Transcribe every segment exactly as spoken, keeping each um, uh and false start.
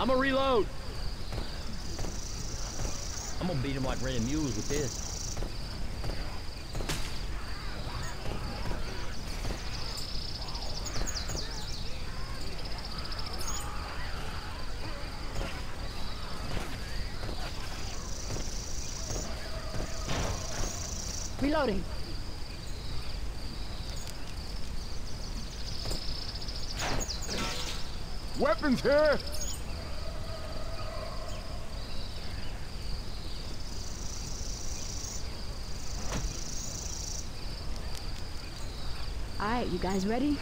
I'm gonna reload. I'm gonna beat him like red mules with this. Reloading. Weapons here! Alright, you guys ready?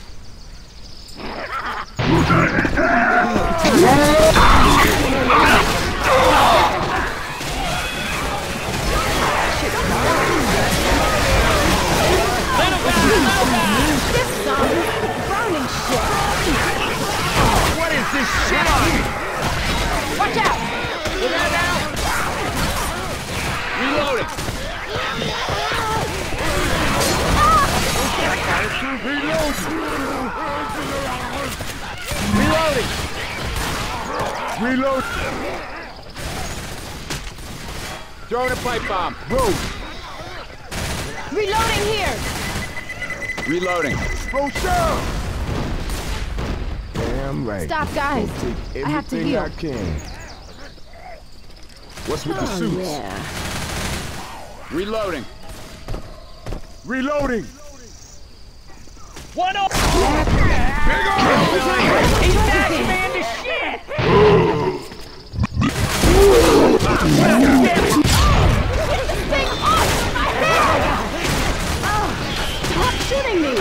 This song is Browning shit. What is this shit on? Watch out! Look out now! Reloading! Reload! Reload! Throwing a pipe bomb. Move! Reloading here! Reloading. Oh, sure! Damn right. Stop, guys. I have to heal. I can. What's with the Oh, suits? yeah. Reloading. Reloading. One off! Big on! He's back, man, to shit! Thing off my head! Oh, stop shooting me!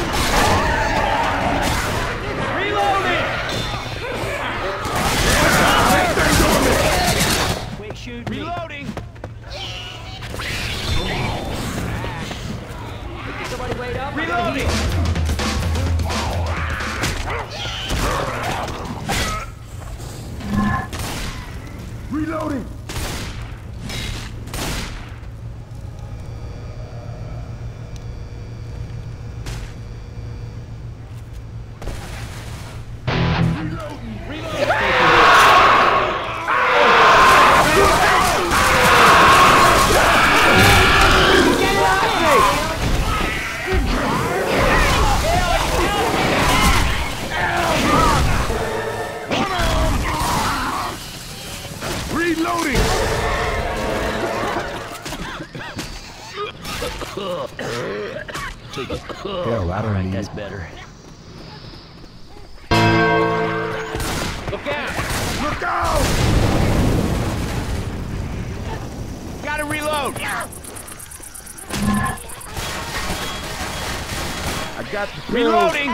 Reloading! Quick shoot me. Reloading! Somebody wait up. Reloading! Reloading! Reloading! Hell, I don't Alright, need that's it. better. Look out! Look out! Gotta reload! I got the pills. Reloading!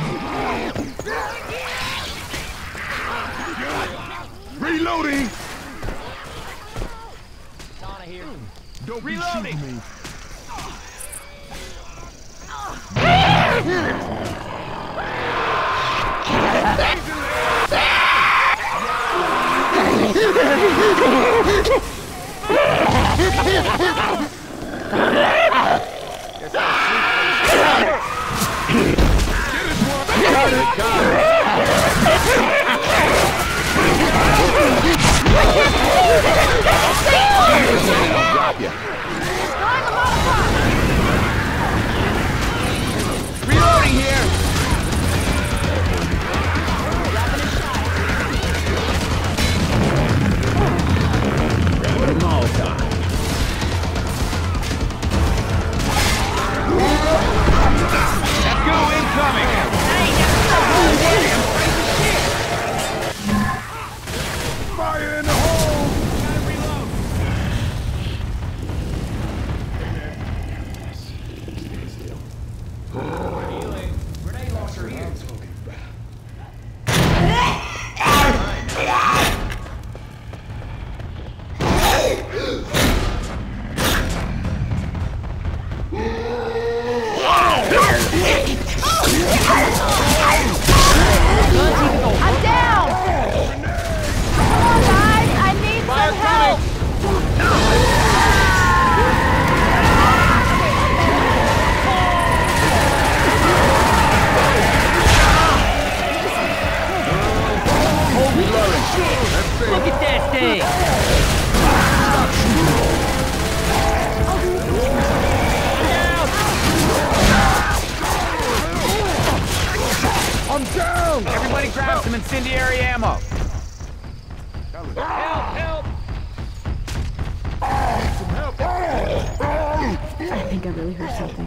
Reloading! Donna here. Don't Reloading. be shooting me. Drop you. Reloading here! That's go incoming! Look at that thing! I'm down! Everybody grab some incendiary ammo! Help! Help! Some help! I think I really heard something.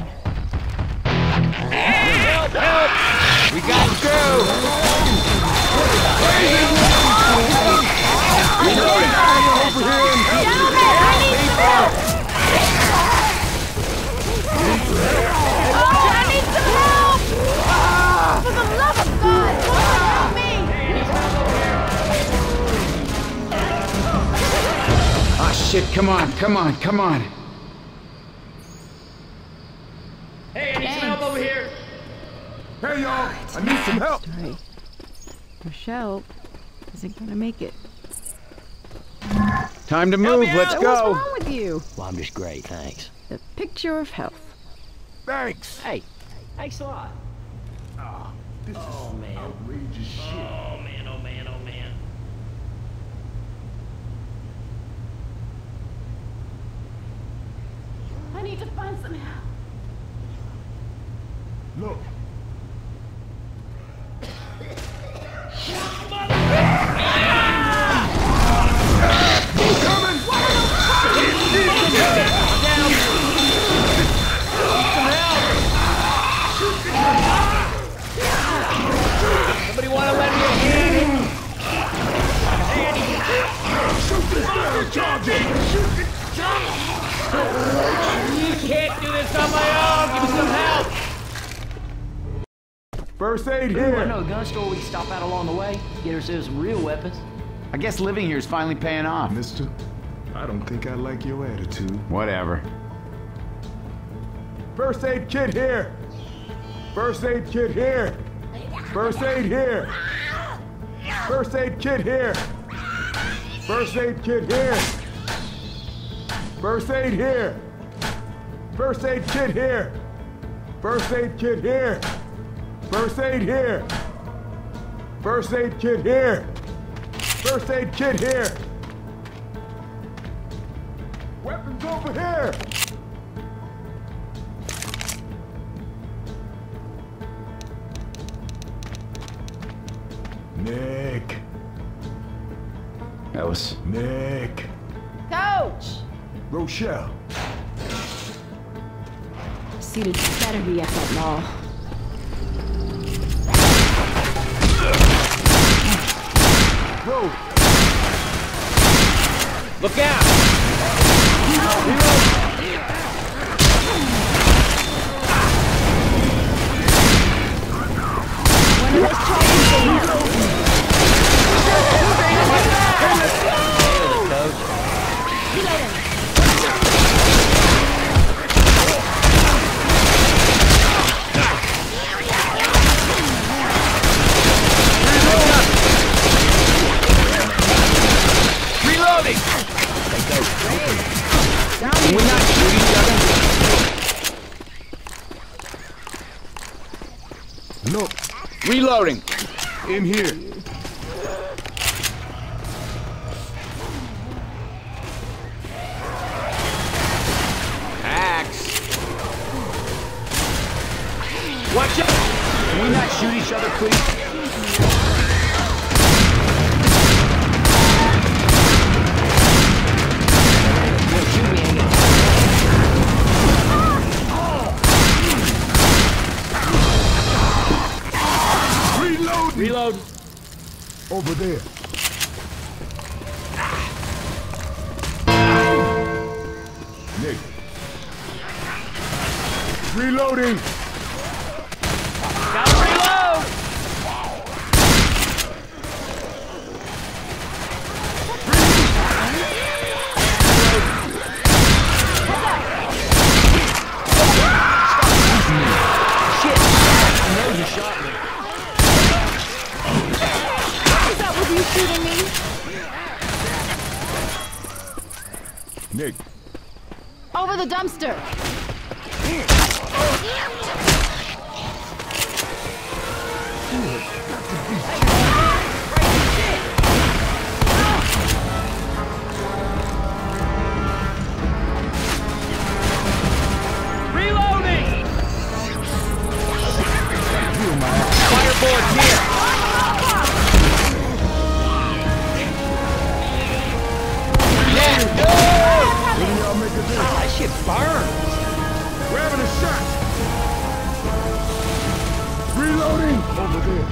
Help! Help! We got to go! Reloading! Over here! Gentlemen, I need some help! Oh, I need some help! For the love of God, someone help me! Ah, shit, come on, come on, come on. Hey, I need some help over here! Hey, y'all! I need some help! Sorry. Rochelle isn't gonna make it. Time to move, let's So go. what's wrong with you? Well, I'm just great, thanks. The picture of health. Thanks! Hey, thanks a lot. This Oh, is man. outrageous shit. Oh, man, oh, man, oh, man. I need to find some help. Look, Somebody want to lend me a hand? I can't do this on my own! Give me some help! first aid Ooh, I here! know a gun store we can stop at along the way. Get ourselves some real weapons. I guess living here is finally paying off. Mister, I don't think I like your attitude. Whatever. First aid kit here! First aid kit here! First aid here! First aid kit here! First aid kit here! First aid here! First aid kit here! First aid kit here! First aid here! First aid kit here! First aid kit here! Weapons over here! Nick, Ellis. Nick, Coach! Rochelle. Seated better be at that mall. Roll. Look out! When it was charging Reloading! Can we not shoot each other? Look, Reloading. in here. Axe. Watch out! Can we not shoot each other, please? Reload. Reload! Over there. Nick. Reloading. Gotta reload! Shit! I know you shot me. What's up with you shooting me? Nick. Over the dumpster. It burns. Grabbing a shot. Reloading. Over there.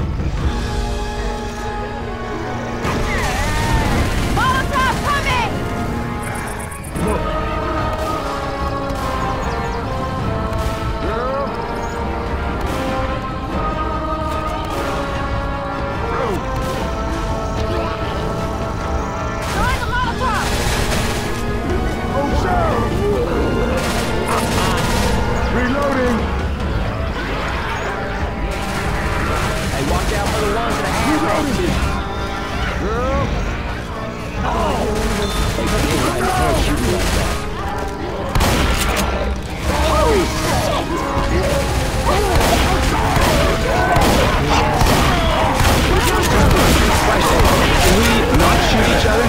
Molotov coming! Look. Girl. Bro. Throwing the Molotov! Oh, show. Reloading. Hey, watch out for the ones that have Reloading. Girl. Hey, kid, you can't shoot me like that. Can we not shoot each other?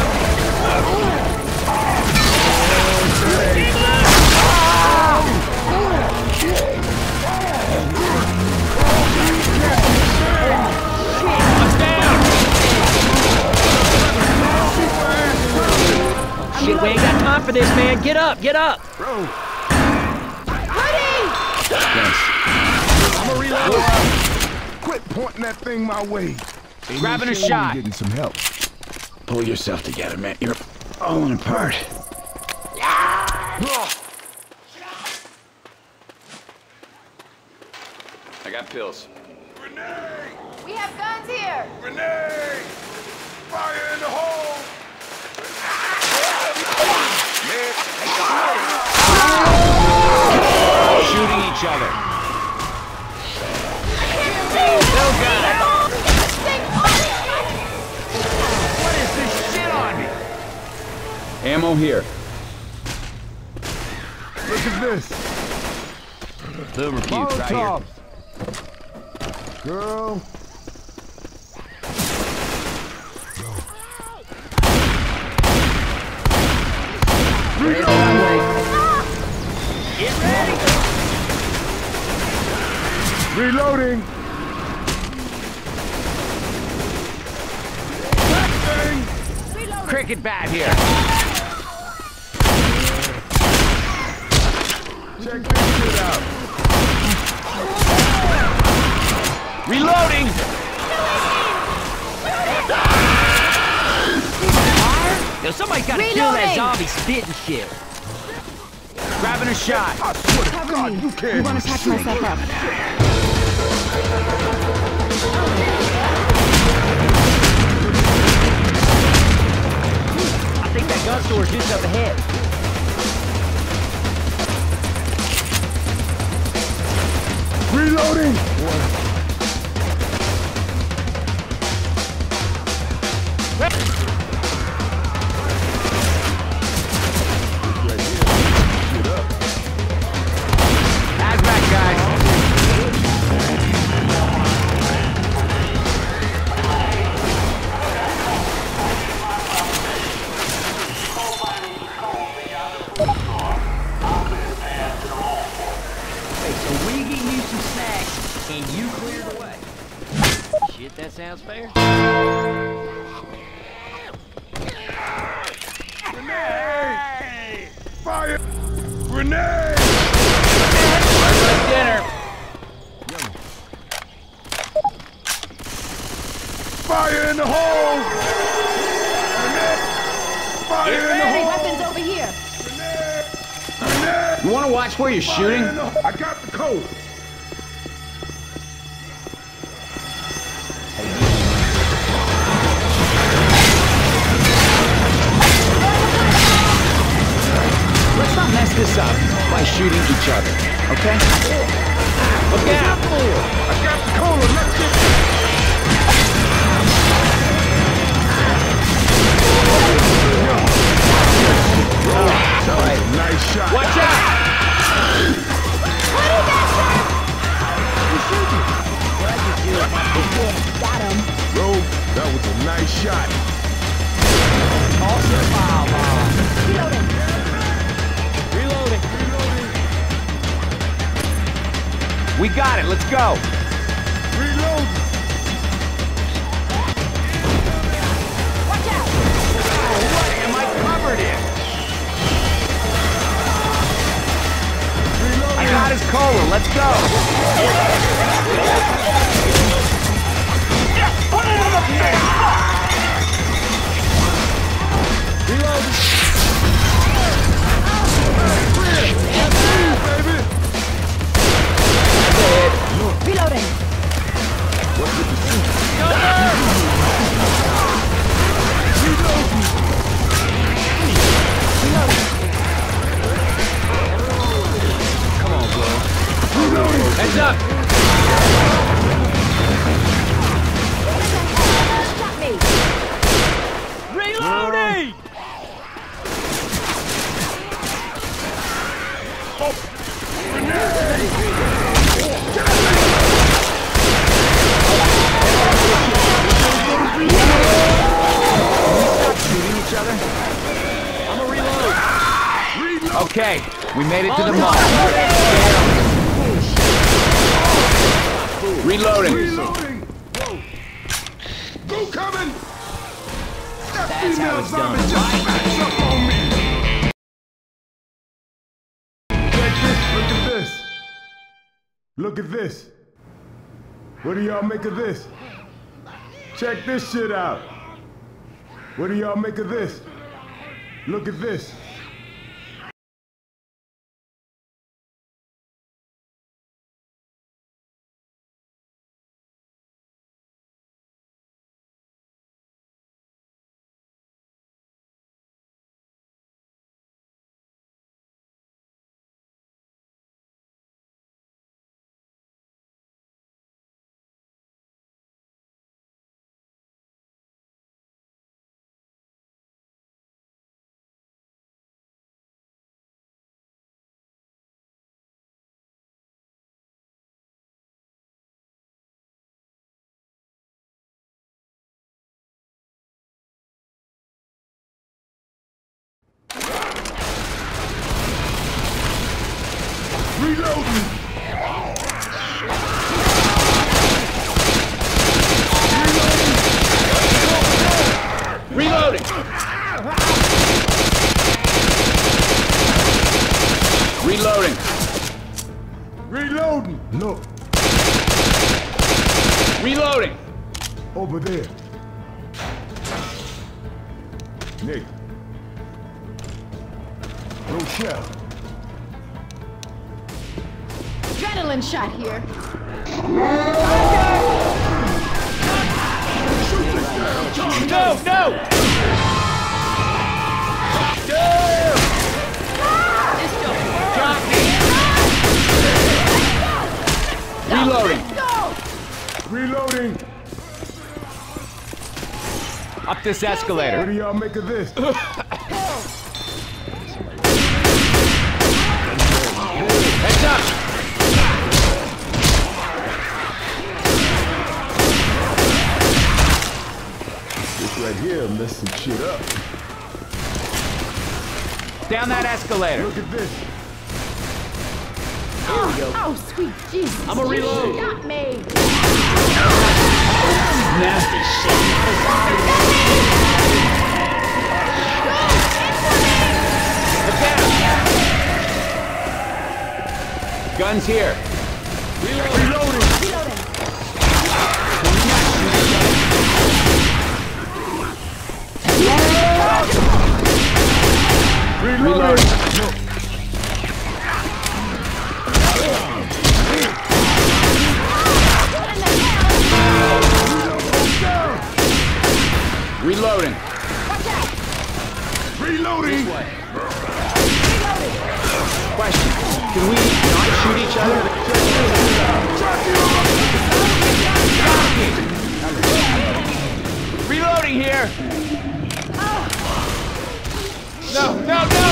Shit, we ain't got time for this, man. Get up, get up. Bro. Ready! Thanks. I'm a reload. Quit pointing that thing my way. Ain't Grabbing no a shame in shot. Getting some help. Pull yourself together, man. You're falling apart. I got pills. Grenade! We have guns here! Grenade! Fire in the hole! Shooting each other. Still got it. Stay What is this shit on me? Ammo here. Look at this. Boom refused right here. Molotovs. Girl. Get ready. Reloading. Cricket bat here. Check this shit out. Reloading. Yo, somebody's gotta kill that zombie spitting shit. Grabbing a shot. I swear to God, you can't. I want to patch myself up. I think that gun store's just up ahead. Reloading. Hazmat guys. Hey, so we get you some snacks, and you clear the way. Shit, that sounds fair. Grenade. Fire. Grenade. Dinner. Fire in the hole. Grenade. Fire in the hole. Weapons over here! Grenade. You want to watch where you're shooting? Fire in the hole. I got the code. Let's not mess this up by shooting each other, okay? Look out. I got the cola. Let's get Nice shot. Watch out. Got him. Rogue, that was a nice shot. Awesome foul bomb. Reloading. Reloading. We got it. Let's go. Reload. Watch out! What am I covered in? let's go! Put it in the face! Reload! Reloading! What's with the suit? Come on, bro. Heads up! Shot me! Reloading! Okay, we made it to the mall. Reloading. Reloading! Whoa! Go coming! That That's how female it's zombie done. just backs up on me! Check this, look at this. Look at this. What do y'all make of this? Check this shit out. What do y'all make of this? Look at this. Reloading! Reloading! Reloading! Reloading! Look, Reloading! over there. Nick. Rochelle. Adrenaline shot here. No, no! Reloading! Go! Reloading! Up this What escalator. do y'all make of this? Heads up! This right here messed some shit up. Down that escalator. Look at this. Oh, oh, sweet Jesus. I'm a reload. You got me. Nasty shit. Look out! Guns here. Reloading! Reloading. Reloading! Reloading. Reloading! Question. Can we not shoot each other? Reloading here. No, no, no!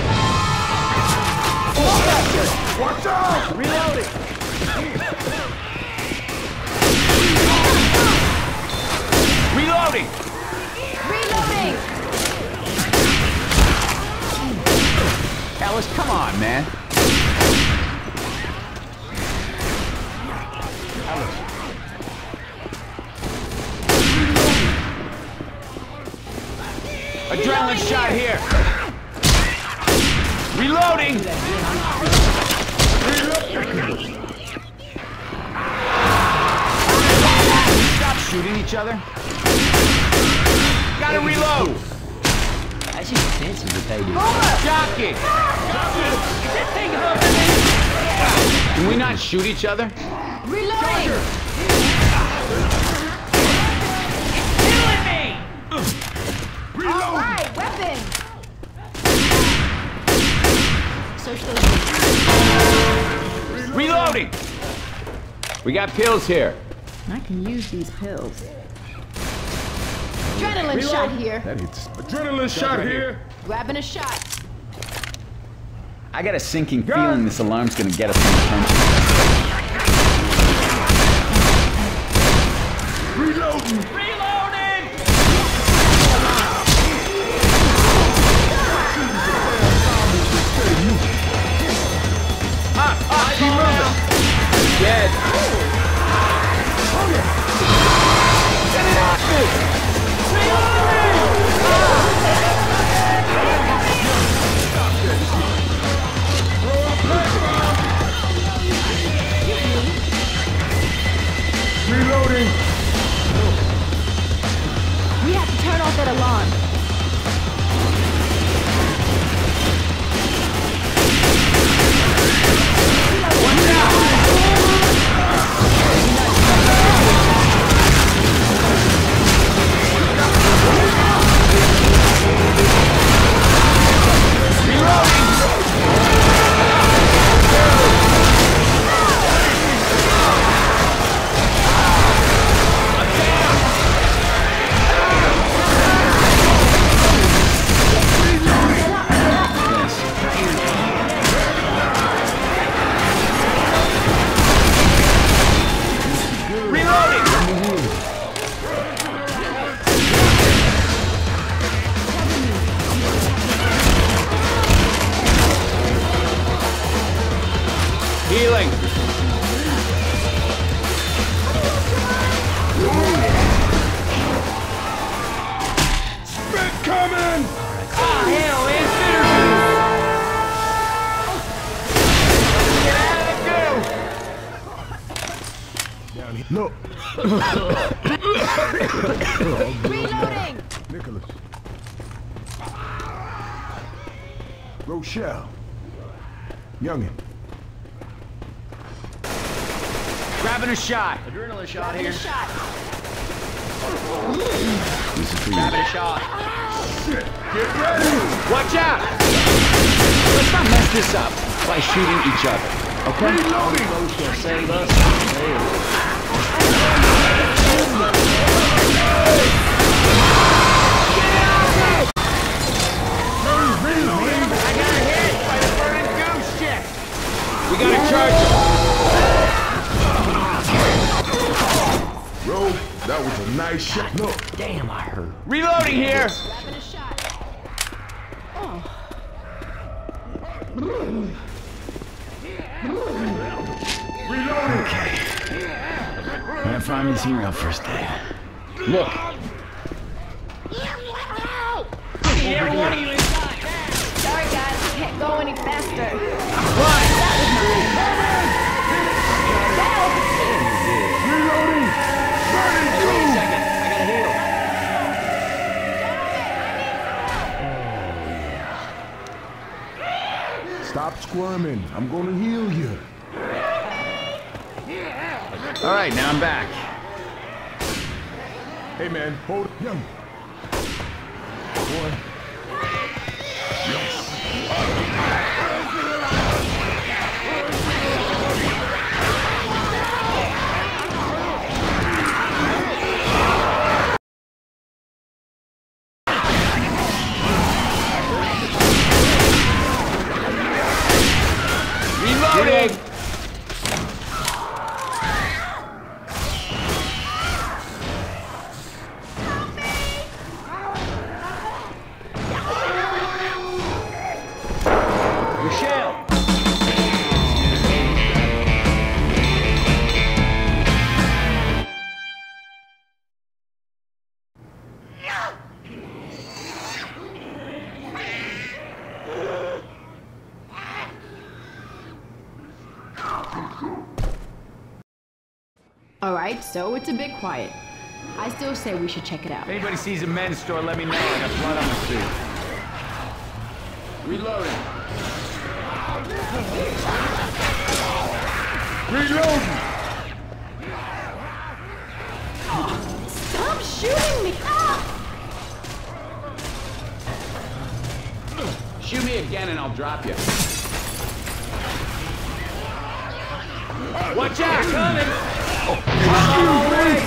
Watch out! Reloading. Reloading. Reloading. Alice, come on, man. Adrenaline shot here. Reloading. Reloading! shooting each other? Gotta reload! That's just offensive what they do. Jockey! Can we not shoot each other? Reloading! Killing me! All right, weapon! Search those. Reloading! We got pills here. I can use these pills. Adrenaline shot here. That hits. Adrenaline shot here. Grabbing a shot. I got a sinking Gun. feeling this alarm's gonna get us some attention. Reloading. Reloading! Ah, ah, keep moving! Dead. Get it off me! Reloading. We have to turn off that alarm. Watch out! Healing. Spit coming. Ah, hell, it's Get out of the goo! Look. Reloading! Nicholas. Rochelle. Youngin. Grabbing a shot. Adrenaline shot Grabbing a here. shot. This is for you. Grabbing a shot. Shit. Get ready. Watch out! Let's not mess this up by shooting each other. Okay? Reloading. Those gonna save us. Reloading. I got hit by the burning goose shit! We gotta charge him. Bro, that was a nice shot. Look. Damn, I hurt. Reloading here! Grabbing a shot. Oh. Reloading. Gotta find me some real first aid. Look. Every one of you inside. Sorry, guys. Can't go any faster. Reloading. Burning Wait a two. second. I gotta heal. Stop squirming. I'm gonna heal you. All right, now I'm back. Hey man, hold young. Boy. Reloading! Rochelle. All right, so it's a bit quiet. I still say we should check it out. If anybody sees a men's store, let me know. I got blood on the seat. Reloading. Reloading. Stop shooting me! Ah! Shoot me again and I'll drop you. Watch out, coming! Oh, wait!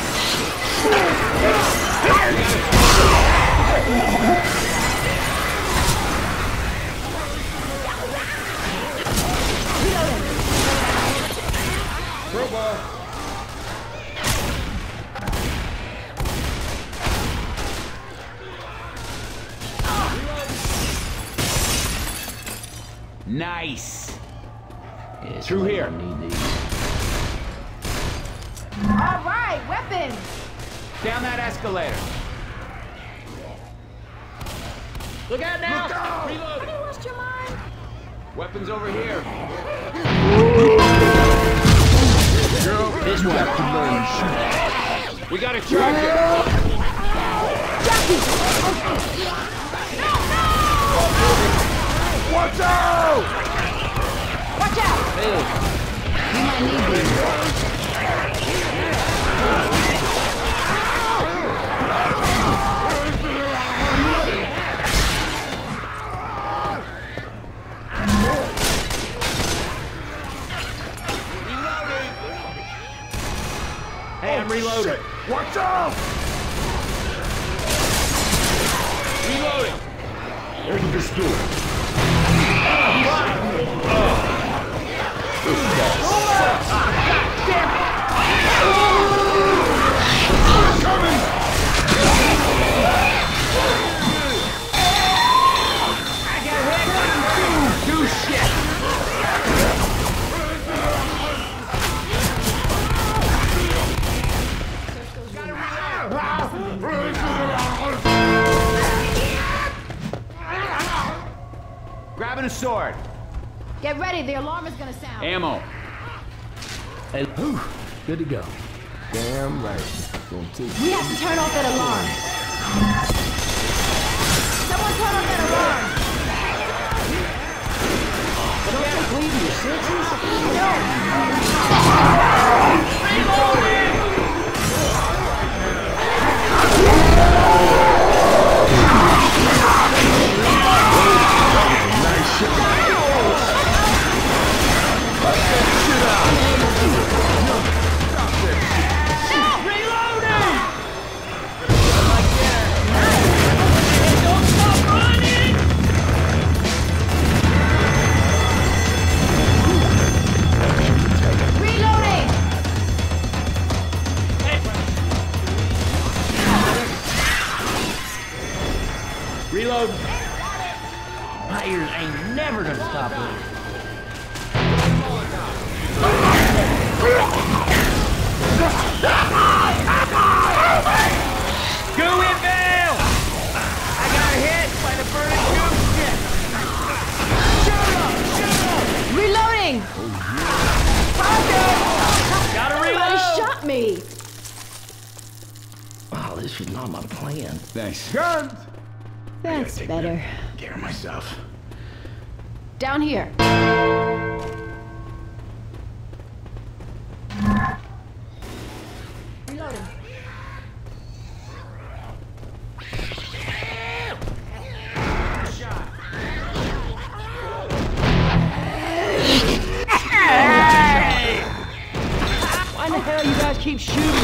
Crowbar. Nice! Yeah, Through somebody here. gonna Need these. All right, weapons! Down that escalator. Look out now! Look out! Have Reloading! you lost your mind? Weapons over here. Girl, This you one. got to learn. We got a charger! Watch out! Watch out! Hey, You might need these. Hey, I'm reloading. Shit. Watch out! Reloading! Open this door. Do shit! Grabbing a sword. Get ready, the alarm is gonna sound. Ammo. hey, whew, good to go. Damn right. Gonna take We have to turn off that alarm. Someone turn off that alarm. Don't you believe in your senses? Reloading! Reload. My ears ain't never gonna stop ringing. Go inbound! I got hit by the burning goose shit. Shoot him! Shoot him! Reloading! Gotta Somebody reload! shot me! Oh, this was not my plan. Thanks. guns! That's better. Care of myself. Down here. Reloading. Why in the hell you guys keep shooting?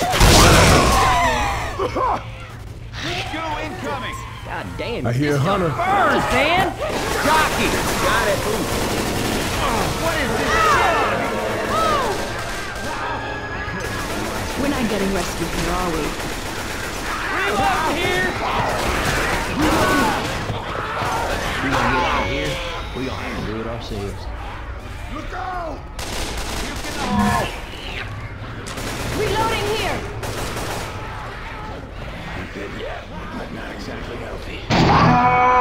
Go incoming! God damn. I hear Hunter. Burn, man! Jockey! Got it. What is this shit? We're not getting rescued here, are we? Reload here! We gonna get out of here. We gonna have to do it ourselves. Look out! Reloading here! Good yet, but not exactly healthy.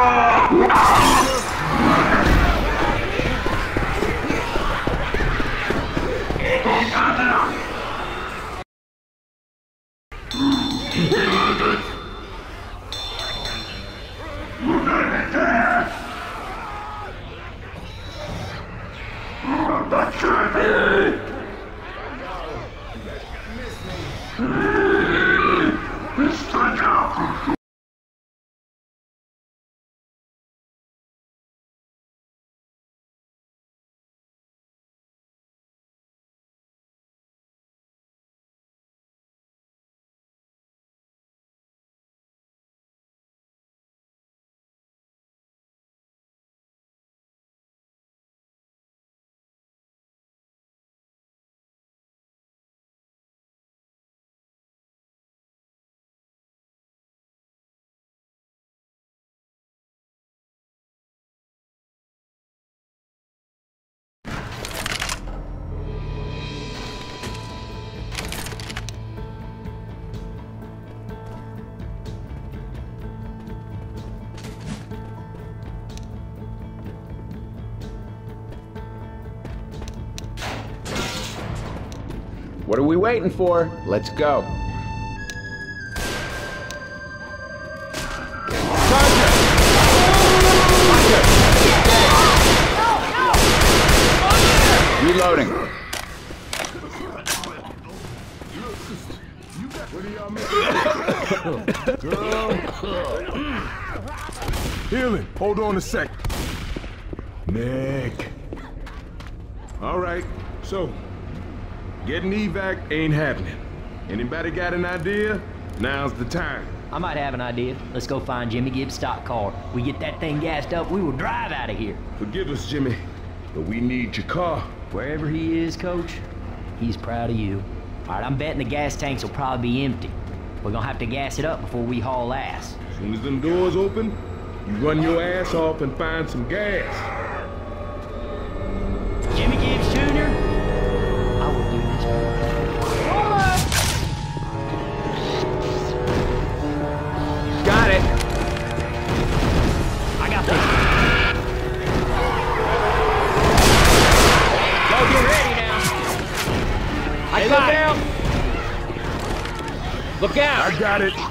What are we waiting for? Let's go. Reloading. Healing. Hold on a sec. Nick. All right. So, getting evac ain't happening. Anybody got an idea? Now's the time. I might have an idea. Let's go find Jimmy Gibbs' stock car. We get that thing gassed up, we will drive out of here. Forgive us, Jimmy, but we need your car. Wherever he is, Coach, he's proud of you. All right, I'm betting the gas tanks will probably be empty. We're gonna have to gas it up before we haul ass. As soon as them doors open, you run your ass off and find some gas. Jimmy Gibbs Junior, I will do this. Got it. I got this. Go get ready now. I Hey, got look it. out! Look out. I got it.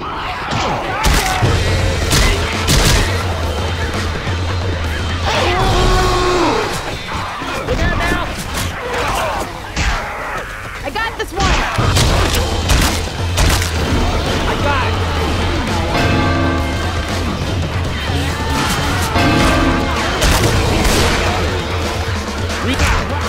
Look out now! I got this one! I got it. We got it!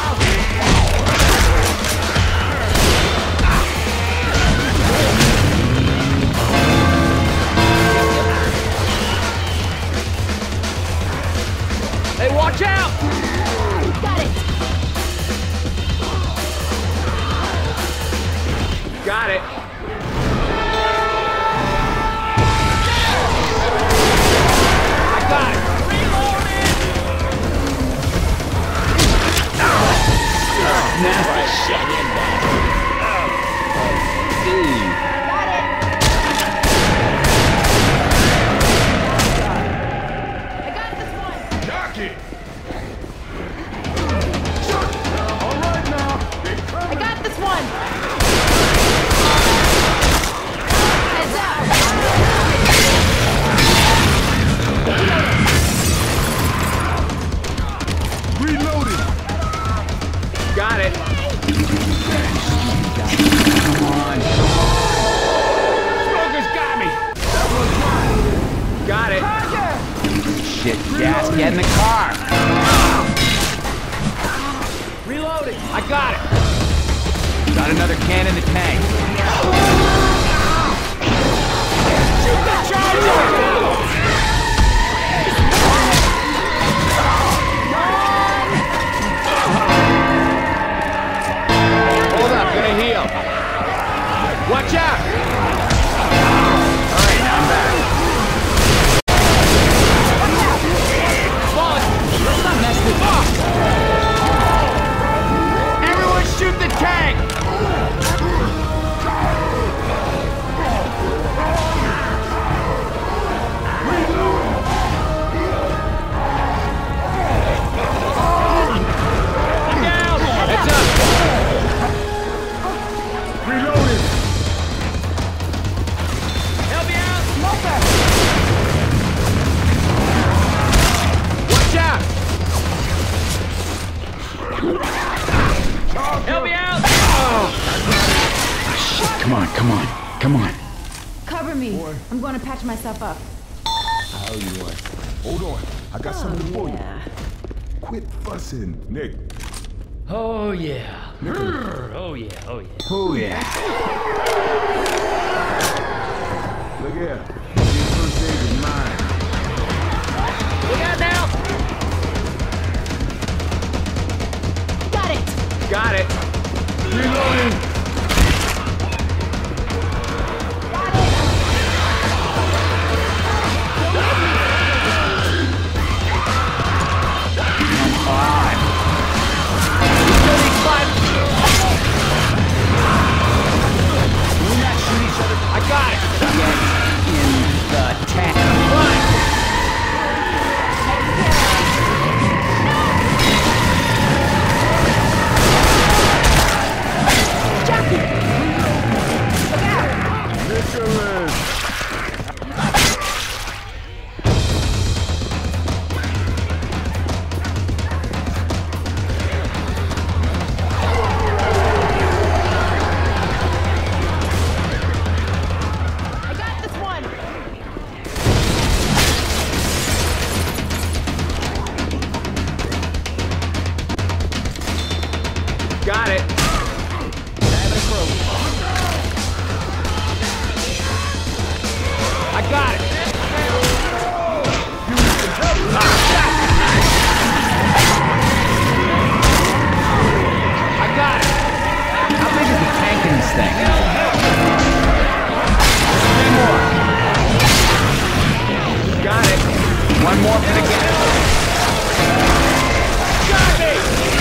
Hey, watch out! Got it! Got it. I got it. Nasty shit. Dude. Got it! I got this one! Knock it. All right now. They I coming. got this one! Heads up! Reloading. Got it. Come on. Smoker's got me. Got it. Shit, gas, get in the car. Reloading! I got it. Got another can in the tank. Hold up, gonna heal. Watch out! All right, now I'm back. Boss, let's not mess this up. Everyone shoot the tank! Down! Heads up! Reloading. Help me out! Watch out! Help me out! Come on, come on, come on. Cover me. I'm going to patch myself up. How you want? Hold on. I got something for you. Yeah. Quit fussing, Nick. Oh yeah. Oh yeah, oh yeah. Oh yeah. Look here. Your first aid is mine. Look out now! Got it! Got it. Reloading. I got it. Get in the tank. Run. Got it. Having a croak. I got it. I got it. How big is the tank in this thing? Three more. Got it. One more for the gas. Got me!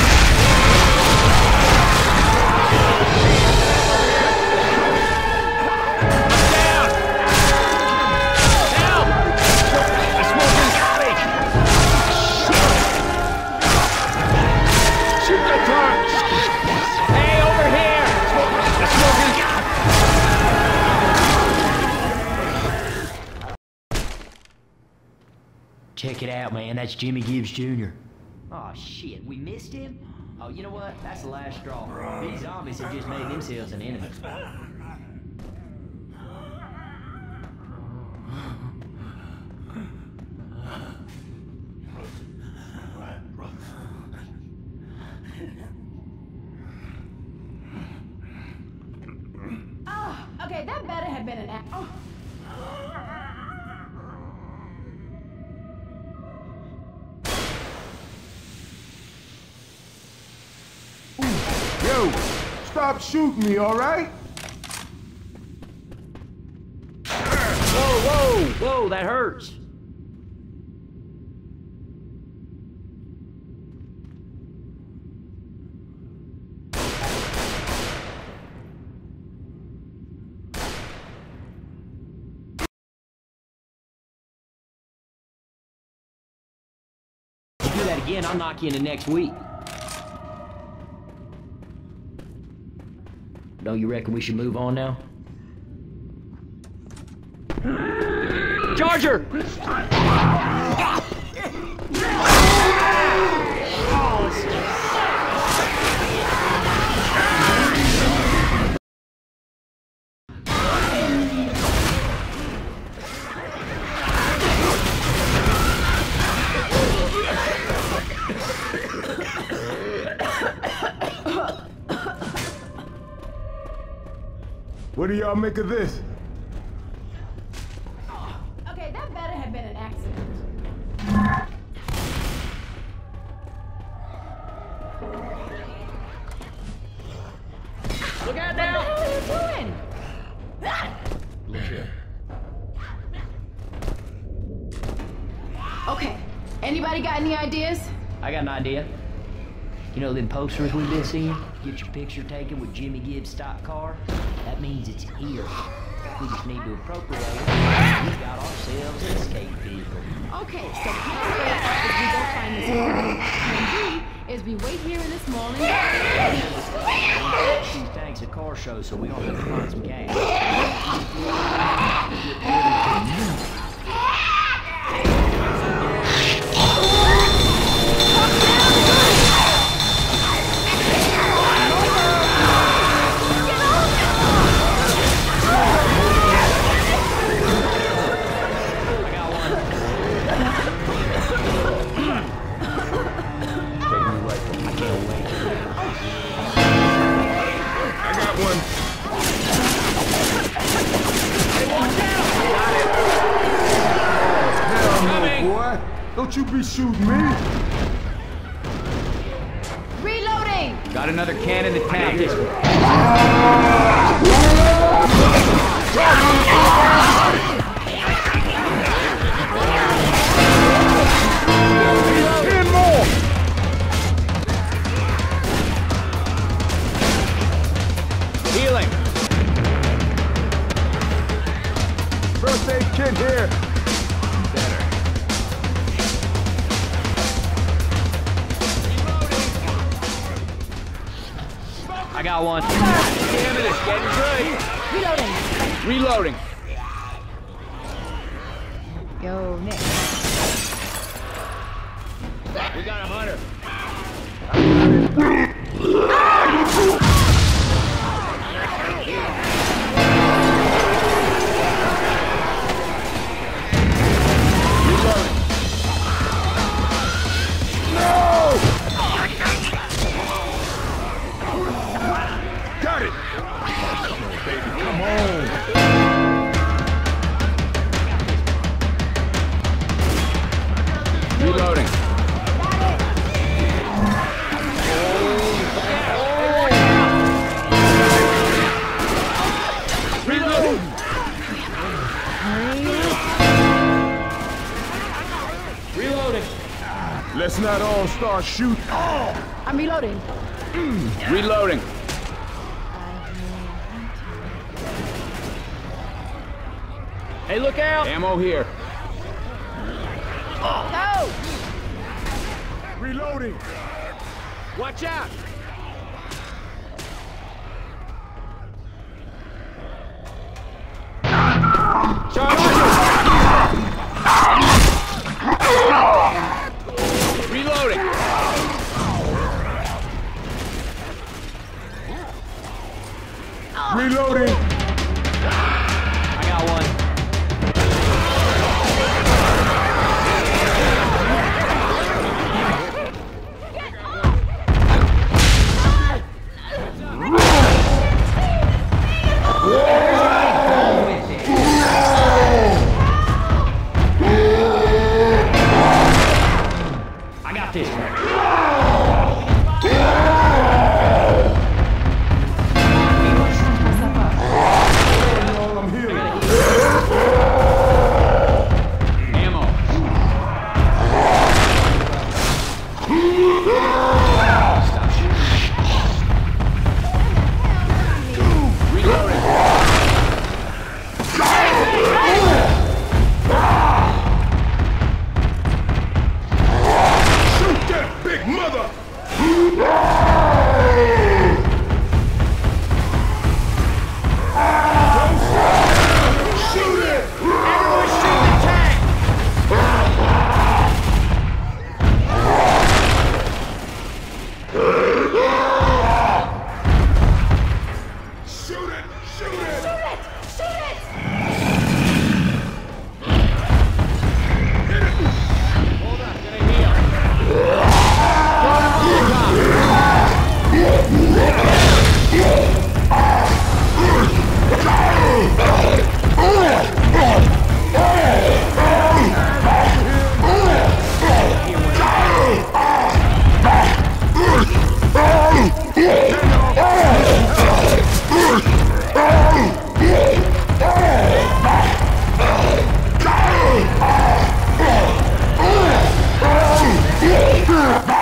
Check it out, man. That's Jimmy Gibbs Junior Oh, shit. We missed him? Oh, you know what? That's the last straw. These zombies have just made themselves an enemy. Oh, okay, that better have been an act. Oh. Yo, stop shooting me, all right? Whoa, whoa, whoa, that hurts. If you do that again, I'll knock you into next week. Don't you reckon we should move on now? Charger! What do y'all make of this? Okay, that better have been an accident. Look out What the now! hell are you doing? Look here. Okay, anybody got any ideas? I got an idea. You know them posters we've been seeing? Get your picture taken with Jimmy Gibbs' stock car? That means it's here. We just need to appropriate it. We got ourselves an escape vehicle. Okay, so plan A is we go find this car. Plan B is we wait here in this mall and These tanks a car show, so we gonna have to find some cash. Don't you be shooting me! reloading! Got another can in the tank. This one. Ten more! Healing. First aid kit here! I got one. Damn it, it's getting good. Reloading! Reloading. Yo, Nick. We got a hunter. Reloading. Let's not all start shooting. I'm reloading. Reloading. Hey, look out! Ammo here. Go! Reloading. Watch out! Reloading. Reloading. I got one. I got this one. I'm healing. Ammo. Stop shooting. Reloading. Shoot that big mother! Shoot it! Everyone shoot the tank! Shoot it! Shoot it! Hold on, gonna heal. Ah!